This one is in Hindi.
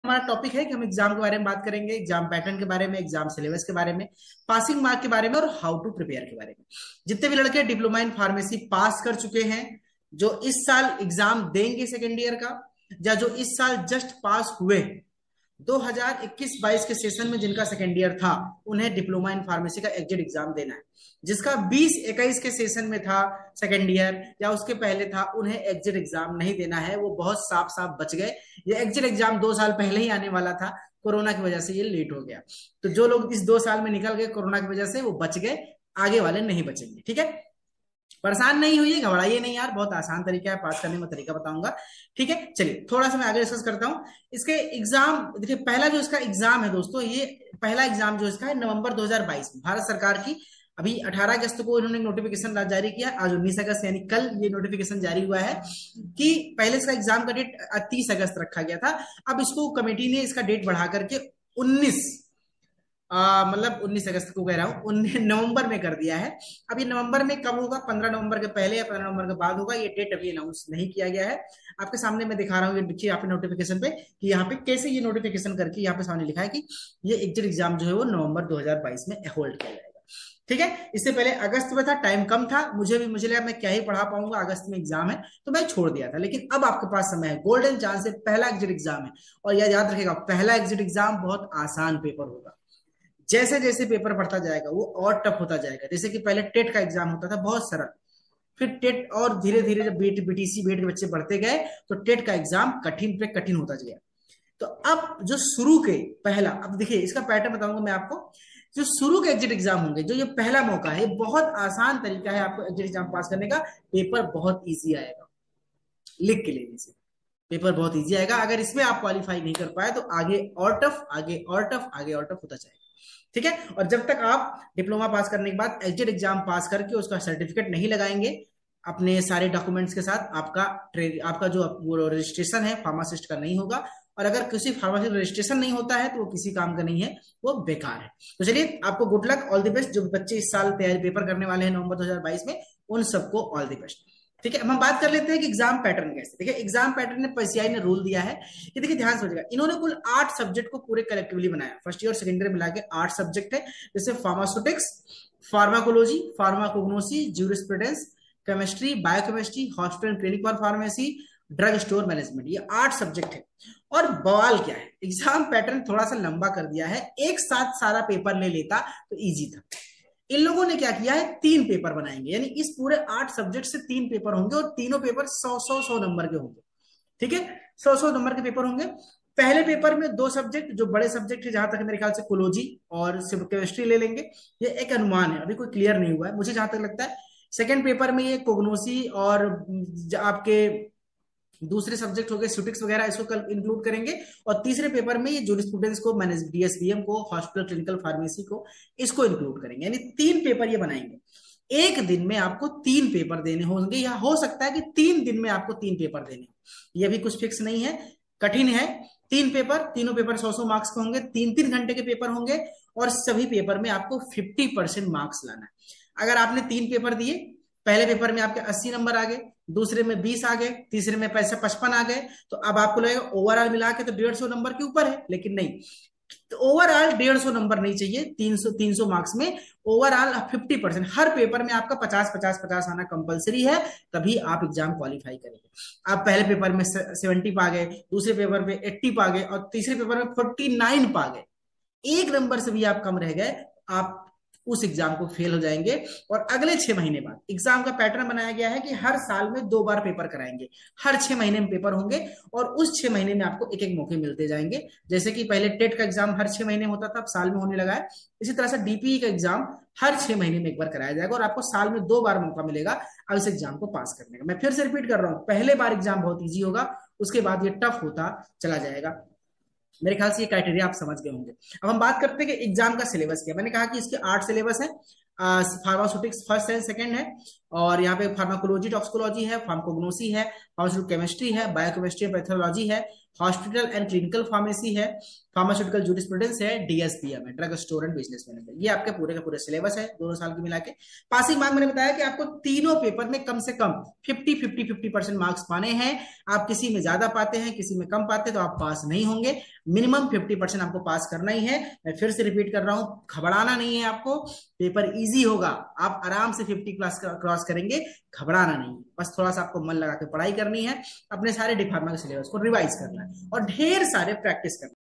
हमारा टॉपिक है कि हम एग्जाम के बारे में बात करेंगे, एग्जाम पैटर्न के बारे में, एग्जाम सिलेबस के बारे में, पासिंग मार्क के बारे में और हाउ टू प्रिपेयर के बारे में। जितने भी लड़के डिप्लोमा इन फार्मेसी पास कर चुके हैं, जो इस साल एग्जाम देंगे सेकेंड ईयर का, या जो इस साल जस्ट पास हुए 2021-22 के सेशन में जिनका सेकेंड ईयर था, उन्हें डिप्लोमा इन फार्मेसी का एग्जिट एग्जाम देना है। जिसका 20-21 के सेशन में था सेकेंड ईयर या उसके पहले था, उन्हें एग्जिट एग्जाम नहीं देना है। वो बहुत साफ साफ बच गए। ये एग्जिट एग्जाम 2 साल पहले ही आने वाला था, कोरोना की वजह से ये लेट हो गया। तो जो लोग इस 2 साल में निकल गए कोरोना की वजह से, वो बच गए, आगे वाले नहीं बचेंगे। ठीक है, परेशान नहीं हुई, घबराइए नहीं यार, बहुत आसान तरीका है पास करने में, तरीका बताऊंगा। ठीक है, चलिए थोड़ा सा मैं आगे डिस्कस करता हूं। इसके एग्जाम देखिए, पहला जो इसका एग्जाम है दोस्तों, ये पहला एग्जाम जो इसका है नवंबर 2022 में भारत सरकार की। अभी 18 अगस्त को इन्होंने नोटिफिकेशन जारी किया, आज 19 अगस्त यानी कल ये नोटिफिकेशन जारी हुआ है कि पहले इसका एग्जाम का डेट 30 अगस्त रखा गया था। अब इसको कमेटी ने इसका डेट बढ़ा करके 19 मतलब 19 अगस्त को कह रहा हूँ, 19 नवंबर में कर दिया है। अब ये नवंबर में कब होगा, 15 नवंबर के पहले या 15 नवंबर के बाद होगा, ये डेट अभी अनाउंस नहीं किया गया है। आपके सामने मैं दिखा रहा हूँ, ये देखिए यहाँ पे नोटिफिकेशन पे कि यहाँ पे कैसे ये नोटिफिकेशन करके यहाँ पे सामने लिखा है कि ये एग्जिट एग्जाम जो है वो नवंबर 2022 में होल्ड किया जाएगा। ठीक है, इससे पहले अगस्त में था, टाइम कम था, मुझे लगा मैं क्या ही पढ़ा पाऊंगा, अगस्त में एग्जाम है, तो मैं छोड़ दिया था। लेकिन अब आपके पास समय है, गोल्डन चांस है, पहला एग्जिट एग्जाम है। और यह याद रखेगा, पहला एग्जिट एग्जाम बहुत आसान पेपर होगा। जैसे जैसे पेपर बढ़ता जाएगा वो और टफ होता जाएगा। जैसे कि पहले टेट का एग्जाम होता था बहुत सरल, फिर टेट और धीरे धीरे जब बीटीसी बीएड के बच्चे बढ़ते गए तो टेट का एग्जाम कठिन पे कठिन होता गया। तो अब जो शुरू के पहला, अब देखिए इसका पैटर्न बताऊंगा मैं आपको। जो शुरू के एग्जिट एग्जाम होंगे, जो ये पहला मौका है, बहुत आसान तरीका है आपको एग्जिट एग्जाम पास करने का। पेपर बहुत ईजी आएगा, लिख के लेने से पेपर बहुत ईजी आएगा। अगर इसमें आप क्वालिफाई नहीं कर पाए तो आगे और टफ, आगे और टफ, आगे और टफ होता जाएगा। ठीक है, और जब तक आप डिप्लोमा पास करने के बाद एग्जिट एग्जाम पास करके उसका सर्टिफिकेट नहीं लगाएंगे अपने सारे डॉक्यूमेंट्स के साथ, आपका जो वो रजिस्ट्रेशन है फार्मासिस्ट का नहीं होगा। और अगर किसी फार्मासिस्ट रजिस्ट्रेशन नहीं होता है तो वो किसी काम का नहीं है, वो बेकार है। तो चलिए, आपको good luck, all the best. जो बच्चे इस साल तैयारी पेपर करने वाले हैं नवंबर 2022 में, उन सबको ऑल द बेस्ट। ठीक है, अब हम बात कर लेते हैं कि एग्जाम पैटर्न कैसे। देखिए, एग्जाम पैटर्न ने पीसीआई ने रूल दिया है कि देखिए ध्यान समझिएगा, इन्होंने कुल 8 सब्जेक्ट को पूरे कलेक्टिवली बनाया। फर्स्ट ईयर सेकेंड ईयर मिला के 8 सब्जेक्ट है, जैसे pharmaceutics, pharmacology, pharmacognosy, jurisprudence, chemistry, biochemistry, hospital and clinic और फार्मेसी, ड्रग स्टोर मैनेजमेंट। ये 8 सब्जेक्ट है। और बवाल क्या है, एग्जाम पैटर्न थोड़ा सा लंबा कर दिया है। एक साथ सारा पेपर ले लेता तो इजी था। इन लोगों ने क्या किया है, 3 पेपर बनाएंगे, यानी इस पूरे 8 सब्जेक्ट से 3 पेपर होंगे और तीनों पेपर 100-100 नंबर के होंगे। ठीक है, 100-100 नंबर के पेपर होंगे। पहले पेपर में 2 सब्जेक्ट जो बड़े सब्जेक्ट है, जहां तक मेरे ख्याल से कोलॉजी और केमिस्ट्री ले लेंगे। ये एक अनुमान है, अभी कोई क्लियर नहीं हुआ है, मुझे जहां तक लगता है। सेकेंड पेपर में ये कोग्नोसी और आपके दूसरे सब्जेक्ट हो गए स्यूटिक्स वगैरह, इसको कल इंक्लूड करेंगे। और तीसरे पेपर में ये जूरिस्प्रूडेंस को, मैनेज डीएसबीएम को, हॉस्पिटल क्लिनिकल फार्मेसी को, इसको इंक्लूड करेंगे। यानी 3 पेपर ये बनाएंगे। एक दिन में आपको 3 पेपर देने होंगे, या हो सकता है कि 3 दिन में आपको 3 पेपर देने हो, ये भी कुछ फिक्स नहीं है, कठिन है। 3 पेपर, तीनों पेपर 100-100 मार्क्स के होंगे, 3-3 घंटे के पेपर होंगे, और सभी पेपर में आपको 50% मार्क्स लाना है। अगर आपने 3 पेपर दिए, पहले पेपर में आपके 80 नंबर आ गए, दूसरे में 20 आ गए, तीसरे में 55 आ गए, तो अब आपको लगेगा ओवरऑल मिला के तो 150 नंबर के ऊपर है। लेकिन नहीं, तो ओवरऑल 150 नंबर नहीं चाहिए, 300 मार्क्स में ओवरऑल 50%। हर पेपर में आपका 50-50-50 आना कंपलसरी है, तभी आप एग्जाम क्वालिफाई करेंगे। आप पहले पेपर में 70 पा गए, दूसरे पेपर में 80 पा गए, और तीसरे पेपर में 49 पा गए, एक नंबर से भी आप कम रह गए, आप उस एग्जाम को फेल हो जाएंगे। और अगले 6 महीने बाद एग्जाम का पैटर्न बनाया गया है कि हर साल में 2 बार पेपर कराएंगे, हर 6 महीने में पेपर होंगे, और उस 6 महीने में आपको एक एक मौके मिलते जाएंगे। जैसे कि पहले टेट का एग्जाम हर 6 महीने होता था, अब साल में होने लगा है। इसी तरह से डीपीई का एग्जाम हर 6 महीने में एक बार कराया जाएगा, और आपको साल में 2 बार मौका मिलेगा अब इस एग्जाम को पास करने का। मैं फिर से रिपीट कर रहा हूँ, पहले बार एग्जाम बहुत ईजी होगा, उसके बाद ये टफ होता चला जाएगा। मेरे ख्याल से ये क्राइटेरिया आप समझ गए होंगे। अब हम बात करते हैं कि एग्जाम का सिलेबस क्या। मैंने कहा कि इसके 8 सिलेबस है। फार्मास्यूटिक्स फर्स्ट एंड सेकंड है, और यहाँ पे फार्माकोलॉजी टॉक्सिकोलॉजी है, फार्माकोग्नोसी है, फार्मास्यूटिकल केमिस्ट्री है, बायोकेमिस्ट्री पैथोलॉजी है, हॉस्पिटल एंड क्लिनिकल फार्मेसी है, फार्मास्यूटिकल जूरिस्प्रूडेंस है, डीएसपीएम है, drug store and business management. ये आपके पूरे का पूरे सिलेबस है 2 साल की मिला के। पासिंग मार्क मैंने बताया कि आपको तीनों पेपर में कम से कम 50-50-50% मार्क्स पाने हैं। आप किसी में ज्यादा पाते हैं, किसी में कम पाते हैं, तो आप पास नहीं होंगे। मिनिमम 50% आपको पास करना ही है। मैं फिर से रिपीट कर रहा हूं, घबराना नहीं है आपको, पेपर इजी होगा, आप आराम से 50 क्लास क्रॉस करेंगे, घबराना नहीं है। बस थोड़ा सा आपको मन लगा के पढ़ाई करनी है, अपने सारे डी फार्मा के सिलेबस को रिवाइज करना है और ढेर सारे प्रैक्टिस करना है।